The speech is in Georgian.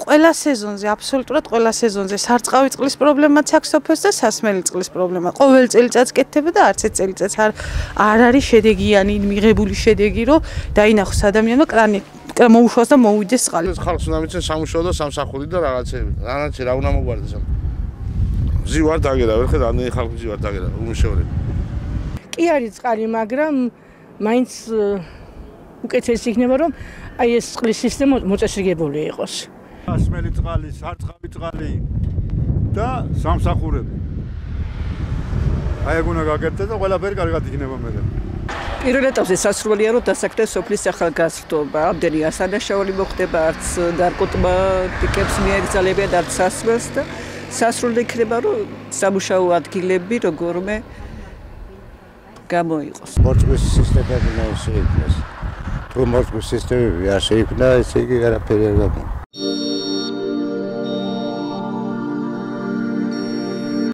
ყველა სეზონზე, აბსოლუტურად ყველა სეზონზე სარწყავი წყლის პრობლემაც აქვს სოფელს და სასმელი წყლის პრობლემა. ყოველ წელიწადს კეთდება და არც ერთ წელიწადს არ არის შედეგიანი, მიღებული შედეგი, რომ დაინახოს ადამიანმა კრანი მოუშვას და მოუვიდეს წყალი. ხალხს უნდა მიცეს სამუშაო და სამსახური და რაღაცები. რა უნდა მოგვარდეს ამ. მზი ვარ დაგერა, ვერ ხედავ ამდენი ხალხი მზი ვარ დაგერა, უმუშევრები. კი არის წყალი, მაგრამ მაინც უკეთესი იქნება, რომ აი ეს წყლის სისტემა მოწესრიგებული იყოს. სასმელი წყალი, სარწყავი წყალი და სამსახურები. აი ეგ უნდა გაკეთდეს და ყველაფერი კარგად იქნება მე. პირველ ეტაპზე სასურველია, რომ დასაქმდეს სოფლის ახალგაზრდობა. ამდენი ასანაშაული მოხდება, არც ნარკოტიკებს მიაგრძელებიან, არც სასმელს და სასრული იქნება, რომ სამუშაო ადგილები როგორმე გამოიყოს. მოწყვის სისტემები შეიქმნას. თუ მოწყვის სისტემები არ შეიქმნა, ესე იგი არაფერი არ გამოვა.